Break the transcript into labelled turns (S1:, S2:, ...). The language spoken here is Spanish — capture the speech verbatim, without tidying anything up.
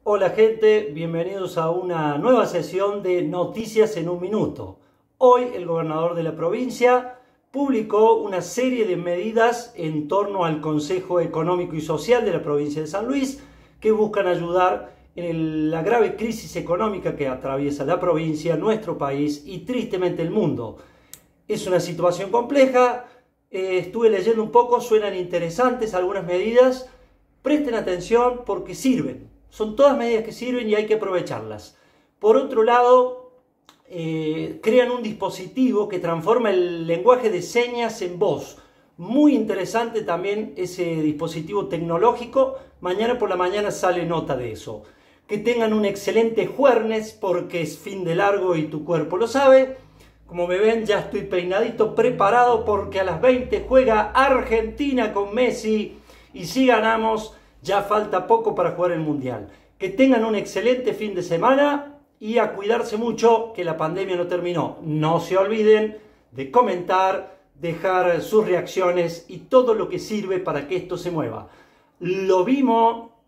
S1: Hola gente, bienvenidos a una nueva sesión de Noticias en un Minuto. Hoy el gobernador de la provincia publicó una serie de medidas en torno al Consejo Económico y Social de la provincia de San Luis que buscan ayudar en el, la grave crisis económica que atraviesa la provincia, nuestro país y tristemente el mundo. Es una situación compleja, eh, estuve leyendo un poco, suenan interesantes algunas medidas, presten atención porque sirven. Son todas medidas que sirven y hay que aprovecharlas. Por otro lado, eh, crean un dispositivo que transforma el lenguaje de señas en voz. Muy interesante también ese dispositivo tecnológico. Mañana por la mañana sale nota de eso. Que tengan un excelente jueves porque es fin de largo y tu cuerpo lo sabe. Como me ven, ya estoy peinadito, preparado porque a las veinte juega Argentina con Messi y si ganamos ya falta poco para jugar el Mundial. Que tengan un excelente fin de semana y a cuidarse mucho, que la pandemia no terminó. No se olviden de comentar, dejar sus reacciones y todo lo que sirve para que esto se mueva. Lo vimos